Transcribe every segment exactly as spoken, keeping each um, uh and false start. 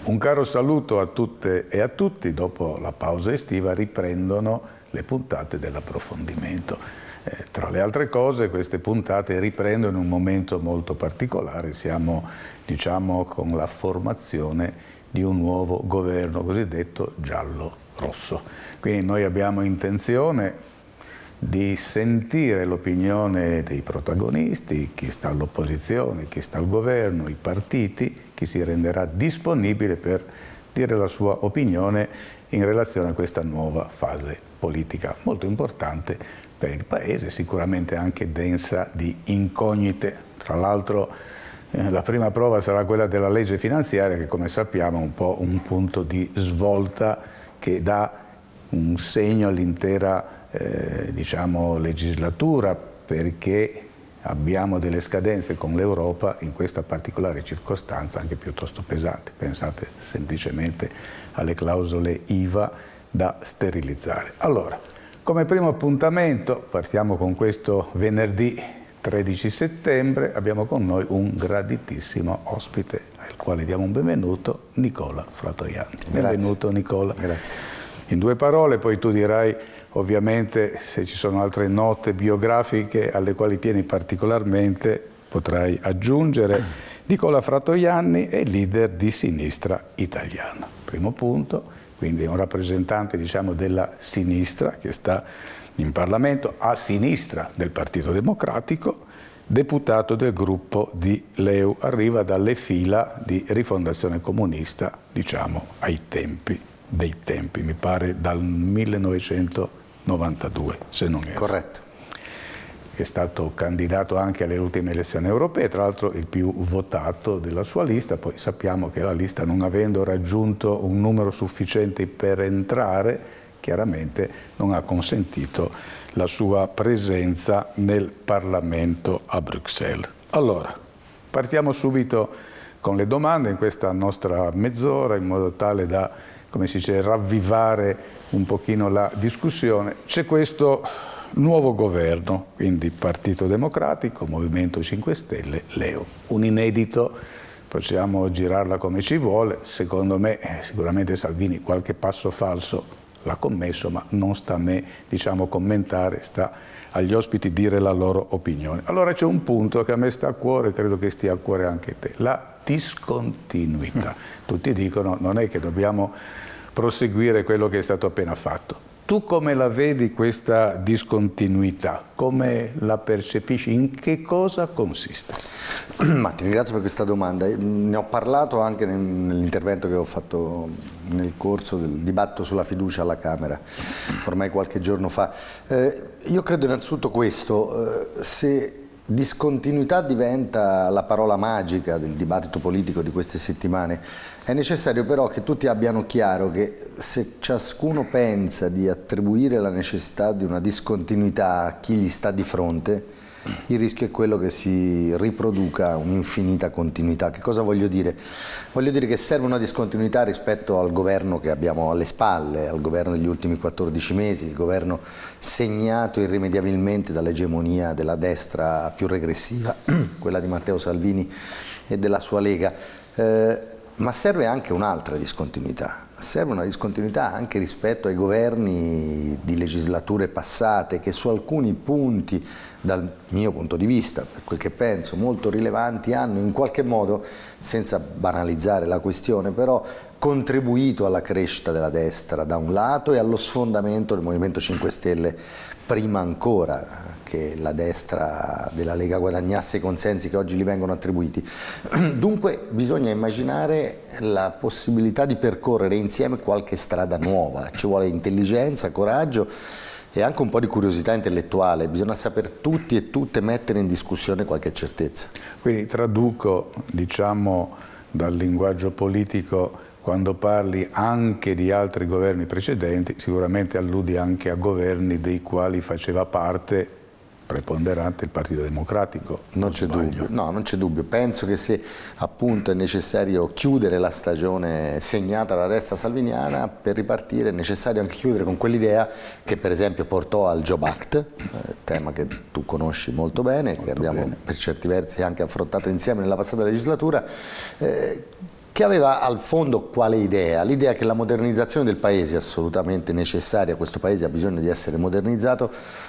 Un caro saluto a tutte e a tutti. Dopo la pausa estiva riprendono le puntate dell'approfondimento. Eh, tra le altre cose, queste puntate riprendono in un momento molto particolare. Siamo, diciamo, con la formazione di un nuovo governo cosiddetto giallo-rosso. Quindi noi abbiamo intenzione di sentire l'opinione dei protagonisti, chi sta all'opposizione, chi sta al governo, i partiti, chi si renderà disponibile per dire la sua opinione in relazione a questa nuova fase politica, molto importante per il Paese, sicuramente anche densa di incognite. Tra l'altro eh, la prima prova sarà quella della legge finanziaria, che come sappiamo è un po' un punto di svolta che dà un segno all'intera Eh, diciamo legislatura, perché abbiamo delle scadenze con l'Europa in questa particolare circostanza anche piuttosto pesanti. Pensate semplicemente alle clausole I V A da sterilizzare. Allora, come primo appuntamento partiamo con questo venerdì tredici settembre, abbiamo con noi un graditissimo ospite al quale diamo un benvenuto, Nicola Fratoianni. Benvenuto Nicola. Grazie. In due parole, poi tu dirai ovviamente se ci sono altre note biografiche alle quali tieni particolarmente, potrai aggiungere. Nicola Fratoianni è leader di Sinistra Italiana. Primo punto, quindi è un rappresentante, diciamo, della sinistra che sta in Parlamento, a sinistra del Partito Democratico, deputato del gruppo di Leu, arriva dalle fila di Rifondazione Comunista, diciamo, ai tempi dei tempi, mi pare dal millenovecentonovantadue, se non erro. Corretto. È stato candidato anche alle ultime elezioni europee, tra l'altro il più votato della sua lista. Poi sappiamo che la lista, non avendo raggiunto un numero sufficiente per entrare, chiaramente non ha consentito la sua presenza nel Parlamento a Bruxelles. Allora, partiamo subito con le domande in questa nostra mezz'ora, in modo tale da, come si dice, ravvivare un pochino la discussione. C'è questo nuovo governo, quindi Partito Democratico, Movimento cinque Stelle, Leu. Un inedito, possiamo girarla come ci vuole, secondo me sicuramente Salvini qualche passo falso l'ha commesso, ma non sta a me, diciamo, commentare, sta agli ospiti dire la loro opinione. Allora c'è un punto che a me sta a cuore, credo che stia a cuore anche a te, la discontinuità. Tutti dicono non è che dobbiamo proseguire quello che è stato appena fatto. Tu come la vedi questa discontinuità? Come la percepisci? In che cosa consiste? Ma ti ringrazio per questa domanda. Ne ho parlato anche nell'intervento che ho fatto nel corso del dibattito sulla fiducia alla Camera, ormai qualche giorno fa. Eh, io credo innanzitutto questo, eh, se discontinuità diventa la parola magica del dibattito politico di queste settimane, è necessario però che tutti abbiano chiaro che se ciascuno pensa di attribuire la necessità di una discontinuità a chi gli sta di fronte, il rischio è quello che si riproduca un'infinita continuità. Che cosa voglio dire? Voglio dire che serve una discontinuità rispetto al governo che abbiamo alle spalle, al governo degli ultimi quattordici mesi, il governo segnato irrimediabilmente dall'egemonia della destra più regressiva, quella di Matteo Salvini e della sua Lega. Eh, ma serve anche un'altra discontinuità. Serve una discontinuità anche rispetto ai governi di legislature passate che su alcuni punti, dal mio punto di vista, per quel che penso, molto rilevanti, hanno in qualche modo, senza banalizzare la questione, però contribuito alla crescita della destra da un lato e allo sfondamento del Movimento cinque Stelle prima ancora che la destra della Lega guadagnasse i consensi che oggi gli vengono attribuiti. Dunque bisogna immaginare la possibilità di percorrere insieme qualche strada nuova, ci vuole intelligenza, coraggio e anche un po' di curiosità intellettuale, bisogna saper tutti e tutte mettere in discussione qualche certezza. Quindi traduco, diciamo, dal linguaggio politico, quando parli anche di altri governi precedenti, sicuramente alludi anche a governi dei quali faceva parte preponderante il Partito Democratico. Non c'è dubbio, no, non c'è dubbio. Penso che se appunto è necessario chiudere la stagione segnata dalla destra salviniana, per ripartire è necessario anche chiudere con quell'idea che per esempio portò al Job Act, eh, tema che tu conosci molto bene, molto che abbiamo bene. per certi versi anche affrontato insieme nella passata legislatura, eh, che aveva al fondo quale idea? L'idea che la modernizzazione del paese è assolutamente necessaria, questo paese ha bisogno di essere modernizzato,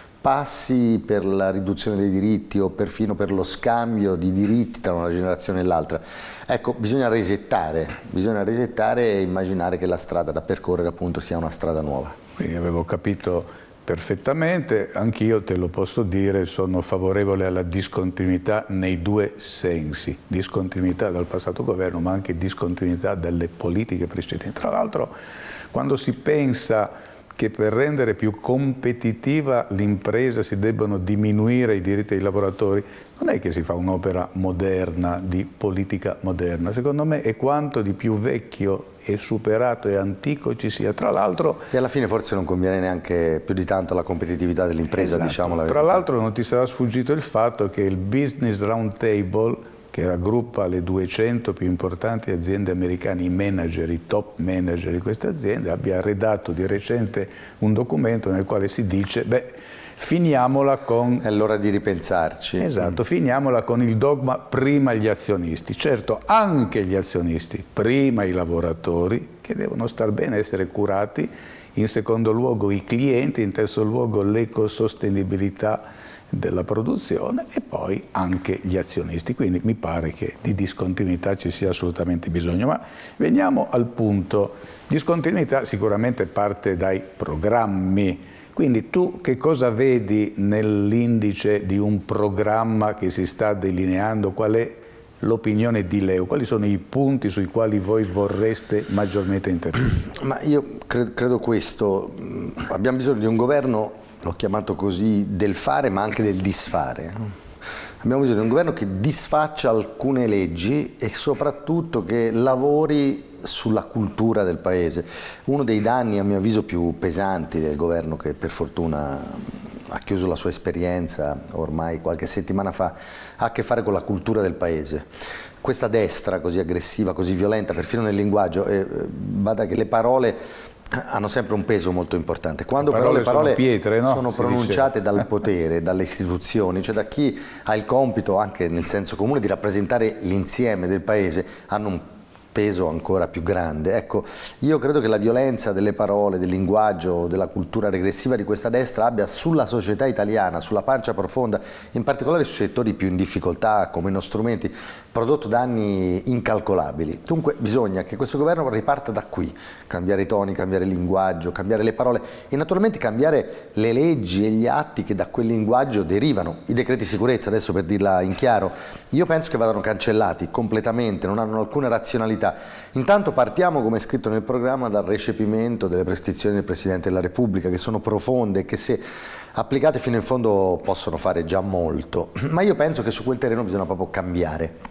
passi per la riduzione dei diritti o perfino per lo scambio di diritti tra una generazione e l'altra. Ecco, bisogna resettare, bisogna resettare e immaginare che la strada da percorrere appunto sia una strada nuova. Quindi avevo capito perfettamente, anch'io te lo posso dire, sono favorevole alla discontinuità nei due sensi, discontinuità dal passato governo ma anche discontinuità dalle politiche precedenti. Tra l'altro quando si pensa che per rendere più competitiva l'impresa si debbano diminuire i diritti dei lavoratori, non è che si fa un'opera moderna di politica moderna, secondo me è quanto di più vecchio e superato e antico ci sia. Tra l'altro, e alla fine forse non conviene neanche più di tanto la competitività dell'impresa, esatto, diciamo la verità. verità. Tra l'altro non ti sarà sfuggito il fatto che il Business Roundtable, che raggruppa le duecento più importanti aziende americane, i manager, i top manager di queste aziende, abbia redatto di recente un documento nel quale si dice, beh, finiamola con... È l'ora di ripensarci. Esatto, mm. finiamola con il dogma prima gli azionisti. Certo, anche gli azionisti, prima i lavoratori, che devono star bene, essere curati, in secondo luogo i clienti, in terzo luogo l'ecosostenibilità della produzione e poi anche gli azionisti. Quindi mi pare che di discontinuità ci sia assolutamente bisogno. Ma veniamo al punto. Discontinuità sicuramente parte dai programmi. Quindi tu che cosa vedi nell'indice di un programma che si sta delineando? Qual è l'opinione di Leo? Quali sono i punti sui quali voi vorreste maggiormente intervenire? Ma io cre- credo questo. Abbiamo bisogno di un governo, l'ho chiamato così, del fare ma anche del disfare. Abbiamo bisogno di un governo che disfaccia alcune leggi e soprattutto che lavori sulla cultura del paese. Uno dei danni a mio avviso più pesanti del governo, che per fortuna ha chiuso la sua esperienza ormai qualche settimana fa, ha a che fare con la cultura del paese. Questa destra così aggressiva, così violenta, perfino nel linguaggio, eh, bada che le parole hanno sempre un peso molto importante. Quando le però le parole sono, pietre, no? sono pronunciate dal potere, dalle istituzioni, cioè da chi ha il compito, anche nel senso comune, di rappresentare l'insieme del paese, hanno un peso ancora più grande. Ecco, io credo che la violenza delle parole, del linguaggio, della cultura regressiva di questa destra abbia sulla società italiana, sulla pancia profonda, in particolare sui settori più in difficoltà come i nostri strumenti, prodotto danni incalcolabili. Dunque bisogna che questo governo riparta da qui, cambiare i toni, cambiare il linguaggio, cambiare le parole e naturalmente cambiare le leggi e gli atti che da quel linguaggio derivano. I decreti sicurezza, adesso per dirla in chiaro, io penso che vadano cancellati completamente, non hanno alcuna razionalità. Intanto partiamo, come è scritto nel programma, dal recepimento delle prescrizioni del Presidente della Repubblica, che sono profonde e che se applicate fino in fondo possono fare già molto, ma io penso che su quel terreno bisogna proprio cambiare.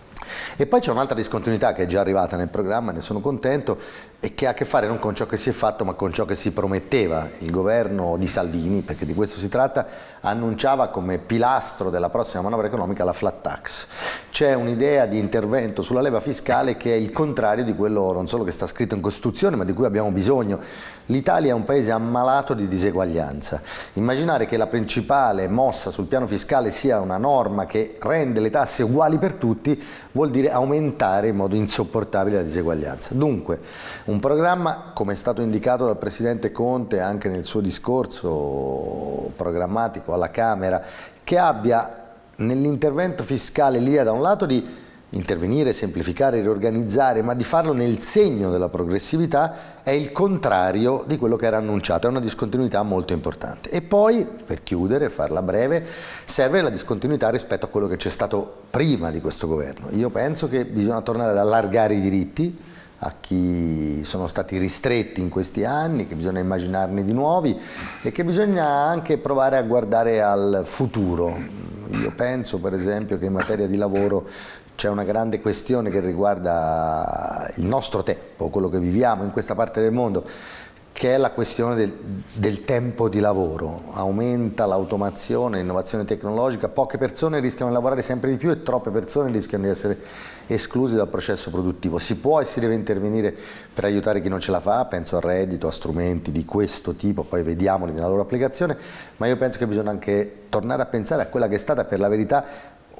E poi c'è un'altra discontinuità che è già arrivata nel programma, ne sono contento, e che ha a che fare non con ciò che si è fatto ma con ciò che si prometteva. Il governo di Salvini, perché di questo si tratta, annunciava come pilastro della prossima manovra economica la flat tax. C'è un'idea di intervento sulla leva fiscale che è il contrario di quello non solo che sta scritto in Costituzione ma di cui abbiamo bisogno. L'Italia è un paese ammalato di diseguaglianza. Immaginare che la principale mossa sul piano fiscale sia una norma che rende le tasse uguali per tutti vuol dire aumentare in modo insopportabile la diseguaglianza. Dunque, un programma, come è stato indicato dal Presidente Conte anche nel suo discorso programmatico alla Camera, che abbia nell'intervento fiscale l'idea da un lato di intervenire, semplificare, riorganizzare, ma di farlo nel segno della progressività, è il contrario di quello che era annunciato, è una discontinuità molto importante. E poi, per chiudere, farla breve, serve la discontinuità rispetto a quello che c'è stato prima di questo governo. Io penso che bisogna tornare ad allargare i diritti a chi sono stati ristretti in questi anni, che bisogna immaginarne di nuovi e che bisogna anche provare a guardare al futuro. Io penso per esempio che in materia di lavoro c'è una grande questione che riguarda il nostro tempo, quello che viviamo in questa parte del mondo, che è la questione del, del tempo di lavoro. Aumenta l'automazione, l'innovazione tecnologica, poche persone rischiano di lavorare sempre di più e troppe persone rischiano di essere escluse dal processo produttivo. Si può e si deve intervenire per aiutare chi non ce la fa, penso al reddito, a strumenti di questo tipo, poi vediamoli nella loro applicazione, ma io penso che bisogna anche tornare a pensare a quella che è stata per la verità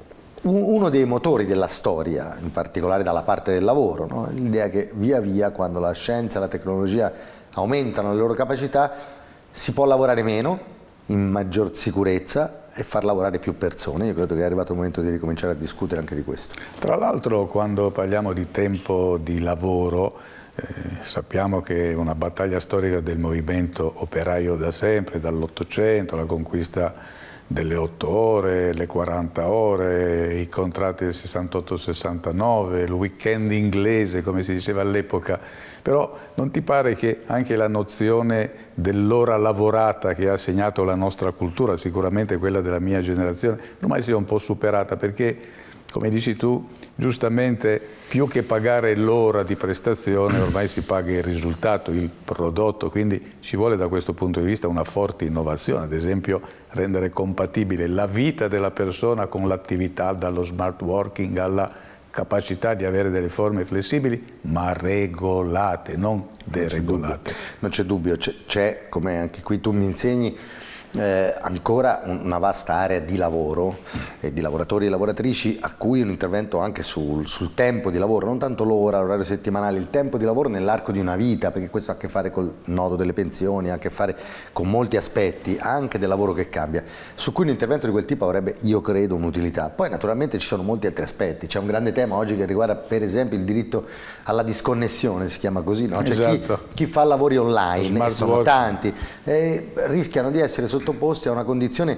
uno dei motori della storia, in particolare dalla parte del lavoro, no? L'idea che via via, quando la scienza e la tecnologia aumentano le loro capacità, si può lavorare meno, in maggior sicurezza, e far lavorare più persone. Io credo che è arrivato il momento di ricominciare a discutere anche di questo. Tra l'altro, quando parliamo di tempo di lavoro, eh, sappiamo che è una battaglia storica del movimento operaio da sempre, dall'Ottocento, la conquista delle otto ore, le quaranta ore, i contratti del sessantotto sessantanove, il weekend inglese, come si diceva all'epoca. Però non ti pare che anche la nozione dell'ora lavorata che ha segnato la nostra cultura, sicuramente quella della mia generazione, ormai sia un po' superata, perché, come dici tu, giustamente più che pagare l'ora di prestazione ormai si paga il risultato, il prodotto, quindi ci vuole da questo punto di vista una forte innovazione, ad esempio rendere compatibile la vita della persona con l'attività, dallo smart working alla capacità di avere delle forme flessibili ma regolate, non deregolate. Non c'è dubbio, c'è, come anche qui tu mi insegni, Eh, ancora una vasta area di lavoro e di lavoratori e lavoratrici a cui un intervento anche sul, sul tempo di lavoro, non tanto l'ora, l'orario settimanale, il tempo di lavoro nell'arco di una vita, perché questo ha a che fare col nodo delle pensioni, ha a che fare con molti aspetti anche del lavoro che cambia, su cui un intervento di quel tipo avrebbe, io credo, un'utilità. Poi naturalmente ci sono molti altri aspetti, c'è un grande tema oggi che riguarda per esempio il diritto alla disconnessione, si chiama così, no? Cioè esatto. chi, chi fa lavori online, e sono work. tanti, eh, rischiano di essere sottoposti a una condizione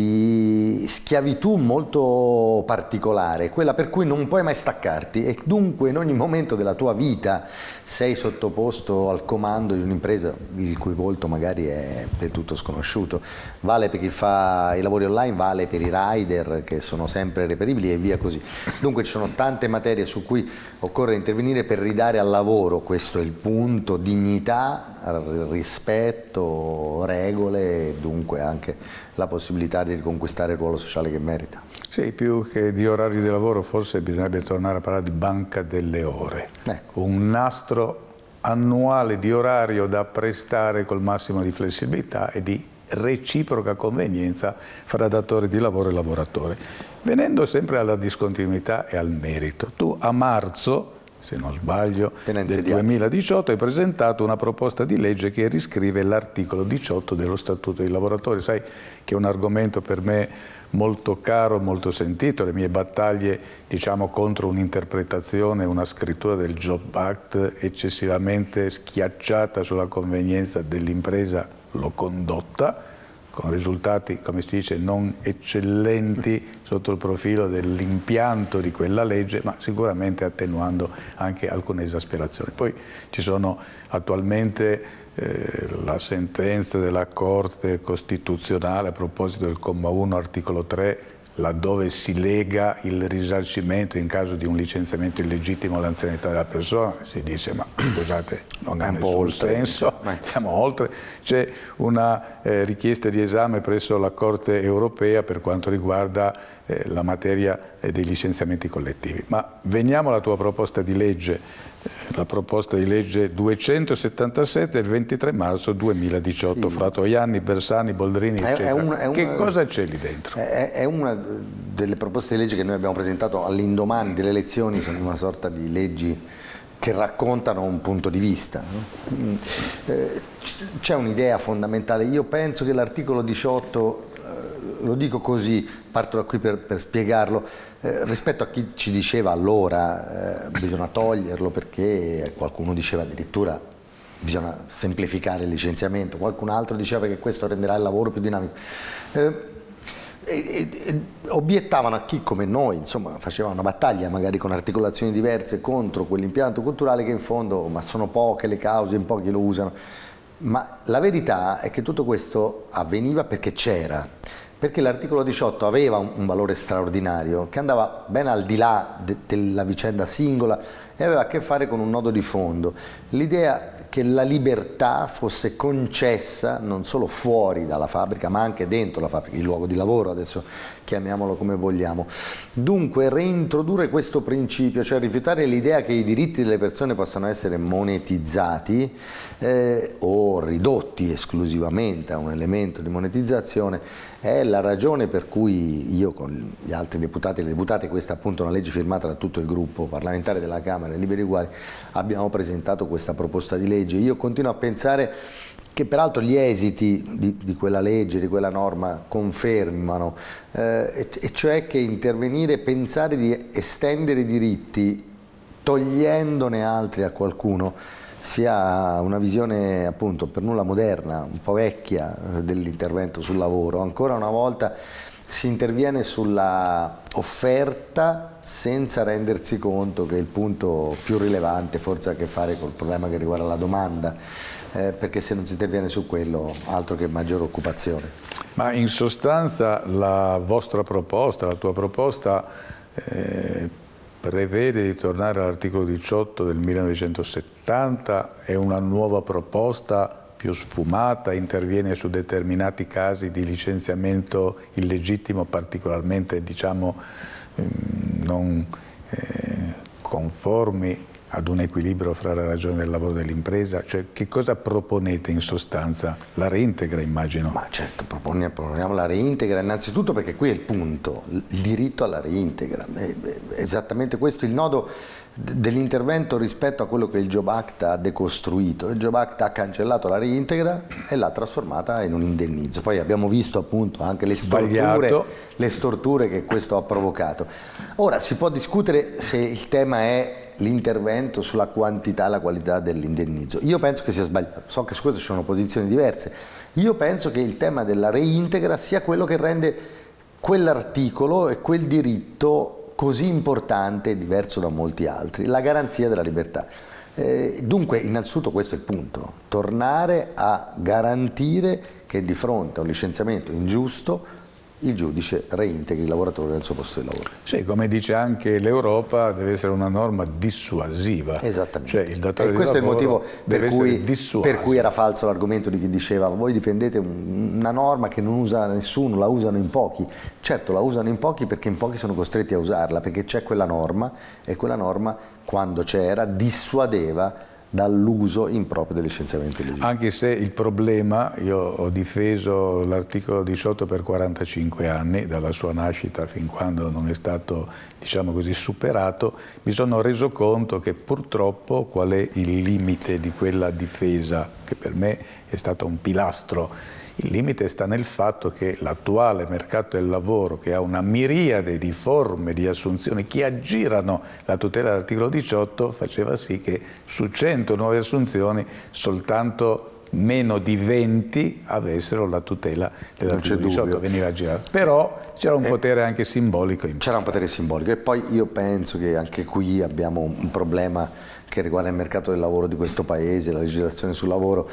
di schiavitù molto particolare, quella per cui non puoi mai staccarti e dunque in ogni momento della tua vita sei sottoposto al comando di un'impresa il cui volto magari è del tutto sconosciuto. Vale per chi fa i lavori online, vale per i rider che sono sempre reperibili e via così. Dunque ci sono tante materie su cui occorre intervenire per ridare al lavoro, questo è il punto, dignità, rispetto, regole e dunque anche la possibilità di riconquistare il ruolo sociale che merita. Sì, più che di orari di lavoro forse bisognerebbe tornare a parlare di banca delle ore, ecco. Un nastro annuale di orario da prestare col massimo di flessibilità e di reciproca convenienza fra datore di lavoro e lavoratore. Venendo sempre alla discontinuità e al merito, tu a marzo, se non sbaglio, del duemiladiciotto hai presentato una proposta di legge che riscrive l'articolo diciotto dello Statuto dei lavoratori. Sai che è un argomento per me molto caro, molto sentito, le mie battaglie diciamo contro un'interpretazione, una scrittura del Job Act eccessivamente schiacciata sulla convenienza dell'impresa l'ho condotta, con risultati, come si dice, non eccellenti sotto il profilo dell'impianto di quella legge, ma sicuramente attenuando anche alcune esasperazioni. Poi ci sono attualmente eh, la sentenza della Corte Costituzionale a proposito del comma uno, articolo tre, laddove si lega il risarcimento in caso di un licenziamento illegittimo all'anzianità della persona, si dice ma scusate non ha nessun senso, siamo oltre, c'è una eh, richiesta di esame presso la Corte Europea per quanto riguarda eh, la materia eh, dei licenziamenti collettivi. Ma veniamo alla tua proposta di legge. La proposta di legge duecentosettantasette del ventitré marzo duemiladiciotto, sì. Fra Toianni, Bersani, Boldrini, è, eccetera. È un, è che una, cosa c'è lì dentro? È, è una delle proposte di legge che noi abbiamo presentato all'indomani delle elezioni, sono una sorta di leggi che raccontano un punto di vista. No? C'è un'idea fondamentale, io penso che l'articolo diciotto, lo dico così, parto da qui per, per spiegarlo, eh, rispetto a chi ci diceva allora eh, bisogna toglierlo perché qualcuno diceva addirittura bisogna semplificare il licenziamento, qualcun altro diceva che questo renderà il lavoro più dinamico. Eh, e, e, e obiettavano a chi come noi, insomma, faceva una battaglia magari con articolazioni diverse contro quell'impianto culturale che in fondo, ma sono poche le cause, in pochi lo usano. Ma la verità è che tutto questo avveniva perché c'era, perché l'articolo diciotto aveva un, un valore straordinario che andava ben al di là de, della vicenda singola e aveva a che fare con un nodo di fondo, l'idea che la libertà fosse concessa non solo fuori dalla fabbrica ma anche dentro la fabbrica, il luogo di lavoro, adesso chiamiamolo come vogliamo. Dunque reintrodurre questo principio, cioè rifiutare l'idea che i diritti delle persone possano essere monetizzati eh, o ridotti esclusivamente a un elemento di monetizzazione, è la ragione per cui io con gli altri deputati e le deputate, questa è appunto una legge firmata da tutto il gruppo parlamentare della Camera Liberi e Uguali, abbiamo presentato questa proposta di legge. Io continuo a pensare che peraltro gli esiti di, di quella legge, di quella norma confermano, eh, e, e cioè che intervenire, pensare di estendere i diritti togliendone altri a qualcuno sia una visione appunto per nulla moderna, un po' vecchia dell'intervento sul lavoro. Ancora una volta si interviene sulla offerta senza rendersi conto che il punto più rilevante forse ha a che fare col problema che riguarda la domanda, eh, perché se non si interviene su quello altro che maggiore occupazione. Ma in sostanza la vostra proposta, la tua proposta eh, prevede di tornare all'articolo diciotto del millenovecentosettanta, è una nuova proposta più sfumata, interviene su determinati casi di licenziamento illegittimo, particolarmente diciamo non eh, conformi ad un equilibrio fra la ragione del lavoro e dell'impresa. Cioè, che cosa proponete in sostanza? La reintegra, immagino? Ma certo, proponiamo, proponiamo la reintegra innanzitutto perché qui è il punto, il diritto alla reintegra. È esattamente questo il nodo dell'intervento rispetto a quello che il Job Act ha decostruito. Il Job Act ha cancellato la reintegra e l'ha trasformata in un indennizzo. Poi abbiamo visto appunto anche le storture, le storture che questo ha provocato. Ora si può discutere se il tema è l'intervento sulla quantità e la qualità dell'indennizzo. Io penso che sia sbagliato, so che su questo ci sono posizioni diverse. Io penso che il tema della reintegra sia quello che rende quell'articolo e quel diritto così importante e diverso da molti altri, la garanzia della libertà. Eh, dunque, innanzitutto questo è il punto, tornare a garantire che di fronte a un licenziamento ingiusto il giudice reintegri il lavoratore nel suo posto di lavoro. Sì, come dice anche l'Europa, deve essere una norma dissuasiva. Esattamente. Cioè, il datore e questo di è il motivo per cui, per cui era falso l'argomento di chi diceva voi difendete una norma che non usa nessuno, la usano in pochi. Certo, la usano in pochi perché in pochi sono costretti a usarla, perché c'è quella norma e quella norma, quando c'era, dissuadeva dall'uso improprio del licenziamento illegittimo. Anche se il problema, io ho difeso l'articolo diciotto per quarantacinque anni, dalla sua nascita fin quando non è stato, diciamo così, superato, mi sono reso conto che purtroppo qual è il limite di quella difesa, che per me è stato un pilastro. Il limite sta nel fatto che l'attuale mercato del lavoro, che ha una miriade di forme di assunzioni che aggirano la tutela dell'articolo diciotto, faceva sì che su cento nuove assunzioni soltanto meno di venti avessero la tutela dell'articolo diciotto, veniva aggirato. Però c'era un potere anche simbolico. C'era un potere simbolico e poi io penso che anche qui abbiamo un problema che riguarda il mercato del lavoro di questo paese, la legislazione sul lavoro.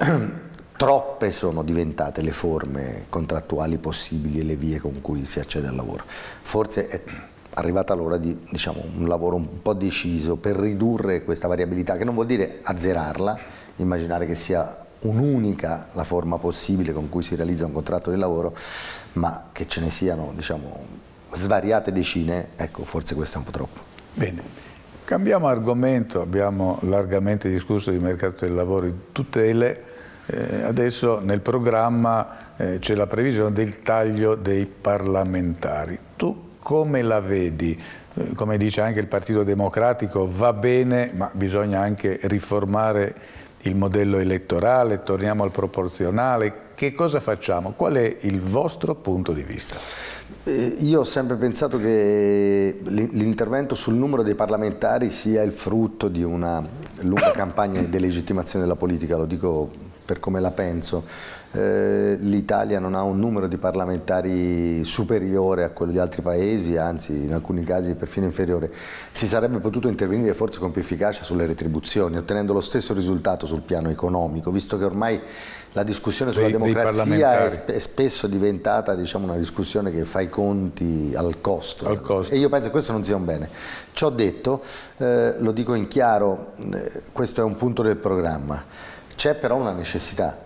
Troppe sono diventate le forme contrattuali possibili e le vie con cui si accede al lavoro. Forse è arrivata l'ora di, diciamo, un lavoro un po' deciso per ridurre questa variabilità, che non vuol dire azzerarla, immaginare che sia un'unica la forma possibile con cui si realizza un contratto di lavoro, ma che ce ne siano, diciamo, svariate decine, ecco, forse questo è un po' troppo. Bene. Cambiamo argomento, abbiamo largamente discusso di mercato del lavoro di tutele. Eh, adesso nel programma eh, c'è la previsione del taglio dei parlamentari. Tu come la vedi? Eh, come dice anche il Partito Democratico, va bene, ma bisogna anche riformare il modello elettorale, torniamo al proporzionale. Che cosa facciamo? Qual è il vostro punto di vista? Eh, io ho sempre pensato che l'intervento sul numero dei parlamentari sia il frutto di una lunga campagna di delegittimazione della politica, lo dico per come la penso. Eh, L'Italia non ha un numero di parlamentari superiore a quello di altri paesi, anzi in alcuni casi perfino inferiore. Si sarebbe potuto intervenire forse con più efficacia sulle retribuzioni, ottenendo lo stesso risultato sul piano economico, visto che ormai la discussione sulla dei, democrazia dei è, è spesso diventata, diciamo, una discussione che fa i conti al costo. Al costo. E io penso che questo non sia un bene. Ciò detto, eh, lo dico in chiaro, eh, questo è un punto del programma. C'è però una necessità.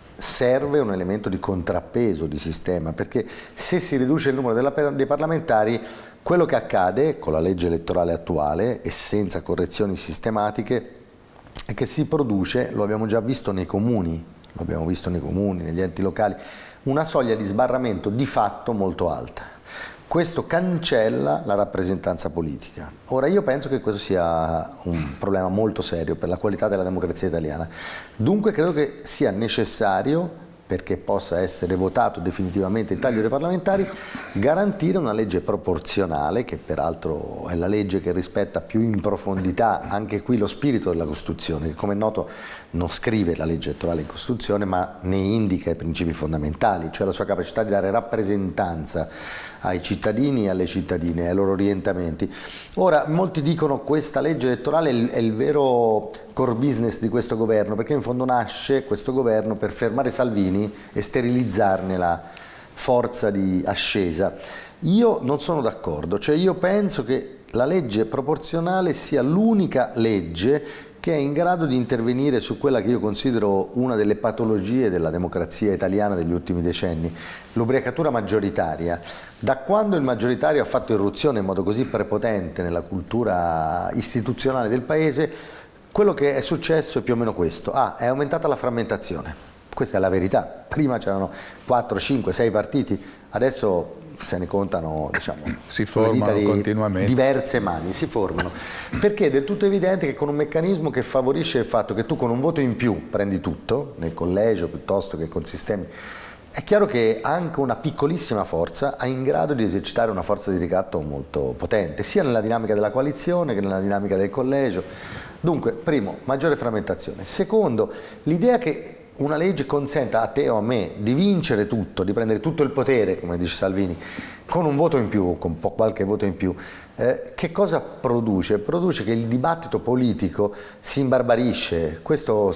Serve un elemento di contrappeso di sistema, perché se si riduce il numero della, dei parlamentari, quello che accade con la legge elettorale attuale e senza correzioni sistematiche è che si produce, lo abbiamo già visto nei comuni, lo abbiamo visto nei comuni, negli enti locali, una soglia di sbarramento di fatto molto alta. Questo cancella la rappresentanza politica. Ora io penso che questo sia un problema molto serio per la qualità della democrazia italiana. Dunque credo che sia necessario, perché possa essere votato definitivamente il taglio dei parlamentari, garantire una legge proporzionale, che peraltro è la legge che rispetta più in profondità anche qui lo spirito della Costituzione, che come è noto non scrive la legge elettorale in Costituzione, ma ne indica i principi fondamentali, cioè la sua capacità di dare rappresentanza ai cittadini e alle cittadine, ai loro orientamenti. Ora, molti dicono che questa legge elettorale è il, è il vero core business di questo governo, perché in fondo nasce questo governo per fermare Salvini e sterilizzarne la forza di ascesa. Io non sono d'accordo, cioè io penso che la legge proporzionale sia l'unica legge che è in grado di intervenire su quella che io considero una delle patologie della democrazia italiana degli ultimi decenni, l'ubriacatura maggioritaria. Da quando il maggioritario ha fatto irruzione in modo così prepotente nella cultura istituzionale del Paese, quello che è successo è più o meno questo. Ah, è aumentata la frammentazione, questa è la verità. Prima c'erano quattro, cinque, sei partiti, adesso se ne contano, diciamo, si formano di continuamente. Diverse mani si formano, perché è del tutto evidente che con un meccanismo che favorisce il fatto che tu con un voto in più prendi tutto, nel collegio piuttosto che con sistemi, è chiaro che anche una piccolissima forza è in grado di esercitare una forza di ricatto molto potente, sia nella dinamica della coalizione che nella dinamica del collegio. Dunque, primo, maggiore frammentazione. Secondo, l'idea che una legge consenta a te o a me di vincere tutto, di prendere tutto il potere, come dice Salvini, con un voto in più o con qualche voto in più, eh, che cosa produce? Produce che il dibattito politico si imbarbarisce, questo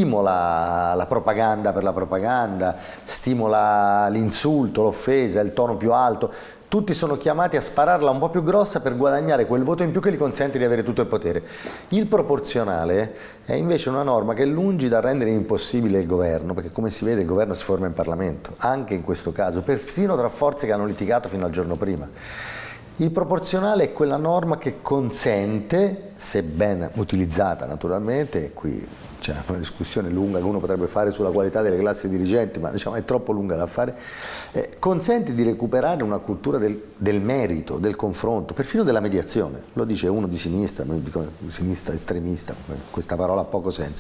stimola la propaganda per la propaganda, stimola l'insulto, l'offesa, il tono più alto. Tutti sono chiamati a spararla un po' più grossa per guadagnare quel voto in più che gli consente di avere tutto il potere. Il proporzionale è invece una norma che è lungi da rendere impossibile il governo, perché come si vede il governo si forma in Parlamento, anche in questo caso, persino tra forze che hanno litigato fino al giorno prima. Il proporzionale è quella norma che consente, se ben utilizzata naturalmente, e qui c'è una discussione lunga che uno potrebbe fare sulla qualità delle classi dirigenti, ma diciamo è troppo lunga da fare, eh, consente di recuperare una cultura del, del merito, del confronto, perfino della mediazione. Lo dice uno di sinistra, non dico sinistra estremista, questa parola ha poco senso,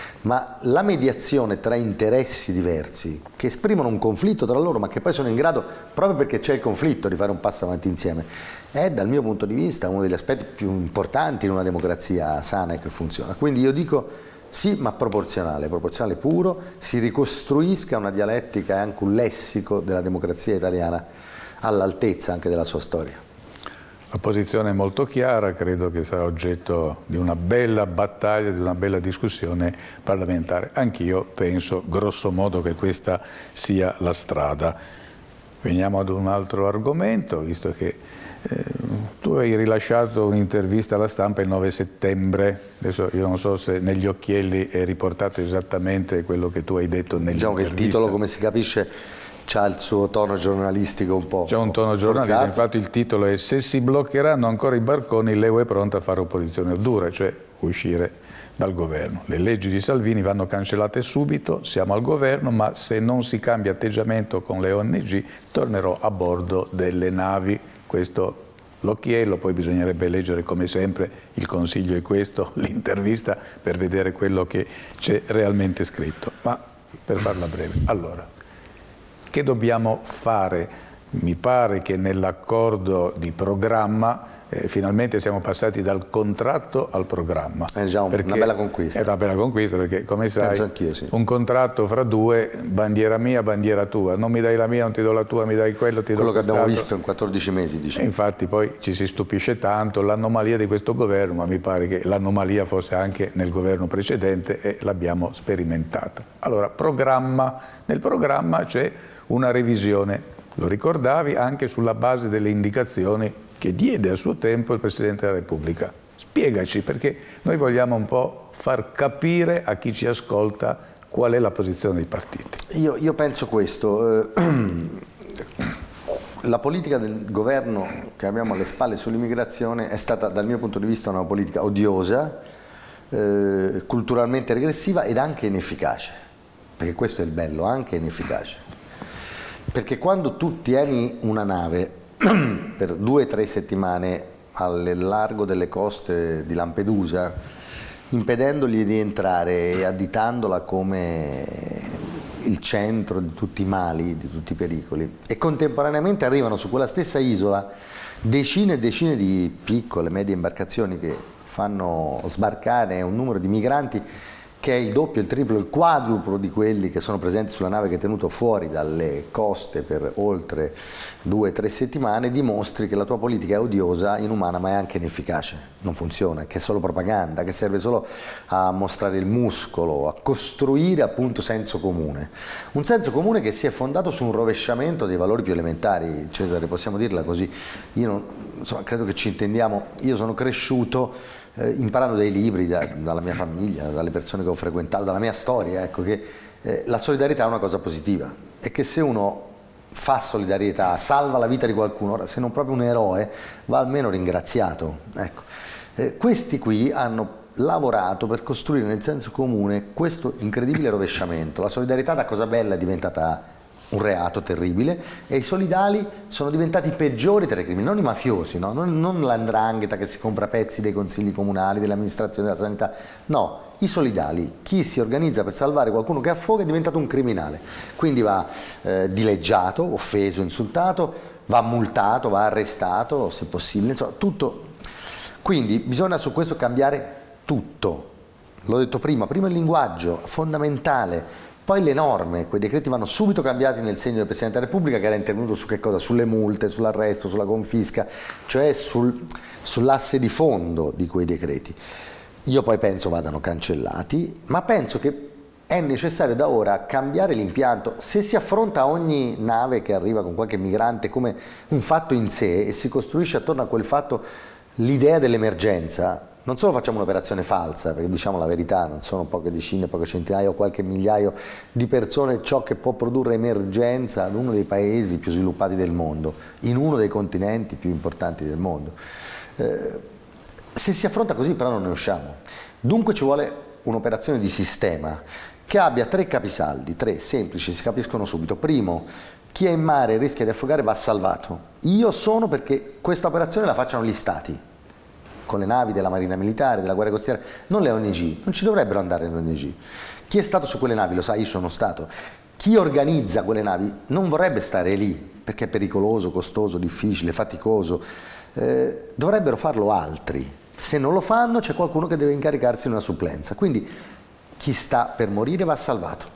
ma la mediazione tra interessi diversi che esprimono un conflitto tra loro, ma che poi sono in grado, proprio perché c'è il conflitto, di fare un passo avanti insieme, è dal mio punto di vista uno degli aspetti più importanti in una democrazia sana e che funziona. Quindi io dico sì, ma proporzionale, proporzionale puro, si ricostruisca una dialettica e anche un lessico della democrazia italiana all'altezza anche della sua storia. La posizione è molto chiara, credo che sarà oggetto di una bella battaglia, di una bella discussione parlamentare. Anch'io penso grosso modo che questa sia la strada. Veniamo ad un altro argomento, visto che eh, tu hai rilasciato un'intervista alla stampa il nove settembre, adesso io non so se negli occhielli è riportato esattamente quello che tu hai detto nell'intervista. Diciamo che il titolo, come si capisce, c'ha il suo tono giornalistico un po'. C'è un tono giornalistico, forzato. Infatti il titolo è "Se si bloccheranno ancora i barconi, l'E U è pronta a fare opposizione dura", cioè uscire dal governo. Le leggi di Salvini vanno cancellate subito, siamo al governo, ma se non si cambia atteggiamento con le O N G tornerò a bordo delle navi. Questo l'occhiello, poi bisognerebbe leggere come sempre, il consiglio è questo, l'intervista, per vedere quello che c'è realmente scritto. Ma per farla breve, allora, che dobbiamo fare? Mi pare che nell'accordo di programma eh, finalmente siamo passati dal contratto al programma. È già un, una bella conquista. È una bella conquista perché, come sai, sì. un contratto fra due, bandiera mia, bandiera tua, non mi dai la mia, non ti do la tua, mi dai quello, ti do quello che abbiamo quest'altro. visto in quattordici mesi, diciamo. E infatti poi ci si stupisce tanto, l'anomalia di questo governo, ma mi pare che l'anomalia fosse anche nel governo precedente e l'abbiamo sperimentata. Allora, programma, nel programma c'è una revisione, lo ricordavi, anche sulla base delle indicazioni che diede a suo tempo il Presidente della Repubblica. Spiegaci, perché noi vogliamo un po' far capire a chi ci ascolta qual è la posizione dei partiti. Io, io penso questo, eh, la politica del governo che abbiamo alle spalle sull'immigrazione è stata dal mio punto di vista una politica odiosa, eh, culturalmente regressiva ed anche inefficace, perché questo è il bello, anche inefficace. Perché quando tu tieni una nave per due o tre settimane al largo delle coste di Lampedusa, impedendogli di entrare e additandola come il centro di tutti i mali, di tutti i pericoli, e contemporaneamente arrivano su quella stessa isola decine e decine di piccole, medie imbarcazioni che fanno sbarcare un numero di migranti che è il doppio, il triplo, il quadruplo di quelli che sono presenti sulla nave che è tenuto fuori dalle coste per oltre due o tre settimane, dimostri che la tua politica è odiosa, inumana, ma è anche inefficace, non funziona, che è solo propaganda, che serve solo a mostrare il muscolo, a costruire appunto senso comune. Un senso comune che si è fondato su un rovesciamento dei valori più elementari, Cesare, possiamo dirla così. Io non, insomma, credo che ci intendiamo, io sono cresciuto Eh, imparando dai libri, da, dalla mia famiglia, dalle persone che ho frequentato, dalla mia storia, ecco, che eh, la solidarietà è una cosa positiva e che se uno fa solidarietà, salva la vita di qualcuno, ora, se non proprio un eroe, va almeno ringraziato. Ecco. Eh, questi qui hanno lavorato per costruire nel senso comune questo incredibile rovesciamento. La solidarietà da cosa bella è diventata un reato terribile e i solidali sono diventati peggiori tra i criminali, non i mafiosi, no? non, non l'andrangheta che si compra pezzi dei consigli comunali, dell'amministrazione della sanità, no, i solidali, chi si organizza per salvare qualcuno che affoga è diventato un criminale, quindi va eh, dileggiato, offeso, insultato, va multato, va arrestato se possibile, insomma tutto. Quindi bisogna su questo cambiare tutto, l'ho detto prima, prima il linguaggio, fondamentale. Poi le norme, quei decreti vanno subito cambiati nel segno del Presidente della Repubblica, che era intervenuto su che cosa? Sulle multe, sull'arresto, sulla confisca, cioè sul, sull'asse di fondo di quei decreti. Io poi penso vadano cancellati, ma penso che è necessario da ora cambiare l'impianto. Se si affronta ogni nave che arriva con qualche migrante come un fatto in sé e si costruisce attorno a quel fatto l'idea dell'emergenza, non solo facciamo un'operazione falsa, perché diciamo la verità, non sono poche decine, poche centinaia o qualche migliaio di persone ciò che può produrre emergenza ad uno dei paesi più sviluppati del mondo, in uno dei continenti più importanti del mondo. Eh, se si affronta così però non ne usciamo. Dunque ci vuole un'operazione di sistema che abbia tre capisaldi, tre semplici, si capiscono subito. Primo, chi è in mare e rischia di affogare va salvato. Io sono perché questa operazione la facciano gli Stati, con le navi della Marina Militare, della Guardia Costiera, non le O N G, non ci dovrebbero andare le O N G. Chi è stato su quelle navi, lo sa, io sono stato, chi organizza quelle navi non vorrebbe stare lì, perché è pericoloso, costoso, difficile, faticoso, eh, dovrebbero farlo altri. Se non lo fanno c'è qualcuno che deve incaricarsi di una supplenza, quindi chi sta per morire va salvato.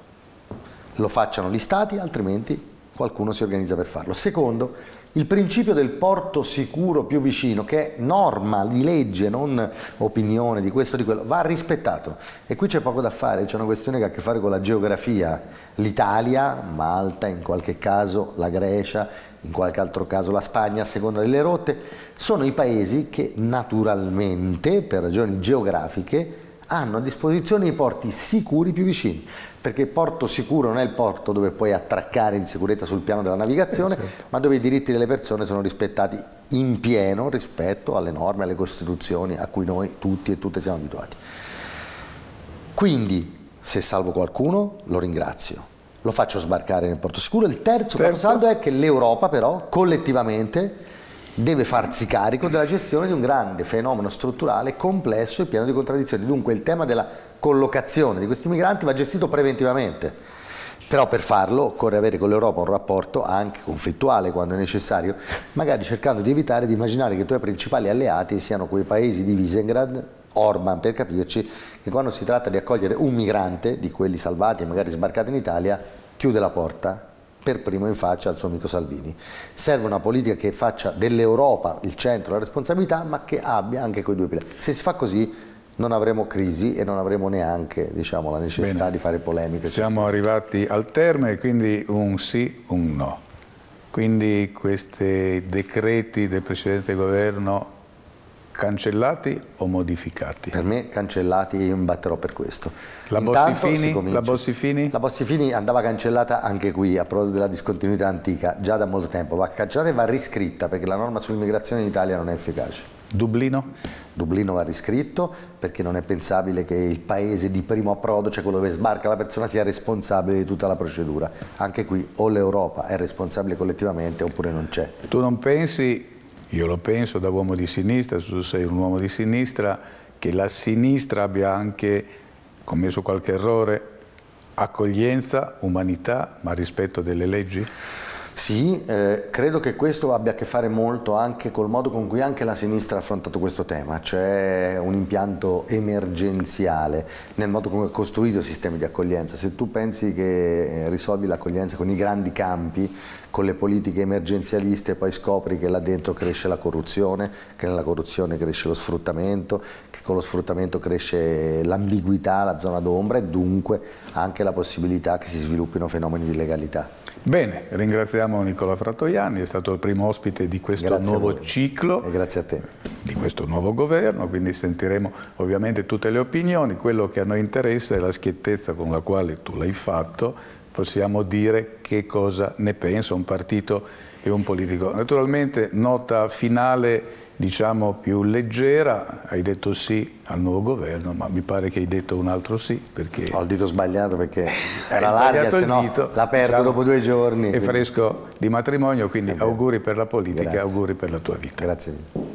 Lo facciano gli Stati, altrimenti qualcuno si organizza per farlo. Secondo, il principio del porto sicuro più vicino, che è norma di legge, non opinione di questo o di quello, va rispettato. E qui c'è poco da fare, c'è una questione che ha a che fare con la geografia. L'Italia, Malta, in qualche caso la Grecia, in qualche altro caso la Spagna, a seconda delle rotte, sono i paesi che naturalmente, per ragioni geografiche, hanno a disposizione i porti sicuri più vicini, perché il porto sicuro non è il porto dove puoi attraccare in sicurezza sul piano della navigazione, eh, certo. ma dove i diritti delle persone sono rispettati in pieno rispetto alle norme, alle costituzioni a cui noi tutti e tutte siamo abituati. Quindi, se salvo qualcuno, lo ringrazio, lo faccio sbarcare nel porto sicuro. Il terzo caposaldo è che l'Europa però, collettivamente, deve farsi carico della gestione di un grande fenomeno strutturale, complesso e pieno di contraddizioni. Dunque il tema della collocazione di questi migranti va gestito preventivamente, Però per farlo occorre avere con l'Europa un rapporto anche conflittuale quando è necessario, magari cercando di evitare di immaginare che i tuoi principali alleati siano quei paesi di Visegrad, Orban per capirci, che quando si tratta di accogliere un migrante, di quelli salvati e magari sbarcati in Italia, chiude la porta per primo in faccia al suo amico Salvini. Serve una politica che faccia dell'Europa il centro, la responsabilità, ma che abbia anche quei due pilastri. Se si fa così non avremo crisi e non avremo neanche, diciamo, la necessità Bene. di fare polemiche. Siamo arrivati al termine, quindi un sì, un no. Quindi questi decreti del precedente governo cancellati o modificati? Per me cancellati e io mi batterò per questo. La Bossi-Fini? La Bossi-Fini? La Bossi-Fini andava cancellata anche qui, a proposito della discontinuità antica, già da molto tempo. Va cancellata e va riscritta perché la norma sull'immigrazione in Italia non è efficace. Dublino? Dublino va riscritto perché non è pensabile che il paese di primo approdo, cioè quello dove sbarca la persona, sia responsabile di tutta la procedura. Anche qui o l'Europa è responsabile collettivamente oppure non c'è. Tu non pensi, io lo penso da uomo di sinistra, tu sei un uomo di sinistra, che la sinistra abbia anche commesso qualche errore, accoglienza, umanità, ma rispetto delle leggi? Sì, eh, credo che questo abbia a che fare molto anche col modo con cui anche la sinistra ha affrontato questo tema, cioè un impianto emergenziale nel modo come è costruito il sistema di accoglienza. Se tu pensi che risolvi l'accoglienza con i grandi campi, con le politiche emergenzialiste, poi scopri che là dentro cresce la corruzione, che nella corruzione cresce lo sfruttamento, che con lo sfruttamento cresce l'ambiguità, la zona d'ombra e dunque anche la possibilità che si sviluppino fenomeni di illegalità. Bene, ringraziamo Nicola Fratoianni, è stato il primo ospite di questo grazie nuovo ciclo, e grazie a te. Di questo nuovo governo, quindi sentiremo ovviamente tutte le opinioni. Quello che a noi interessa è la schiettezza con la quale tu l'hai fatto, possiamo dire che cosa ne pensa un partito e un politico. Naturalmente, nota finale diciamo più leggera, hai detto sì al nuovo governo, ma mi pare che hai detto un altro sì, perché... Ho il dito sbagliato perché era larga, se no la perdo diciamo, dopo due giorni. È quindi... fresco di matrimonio, quindi auguri per la politica e auguri per la tua vita. Grazie mille.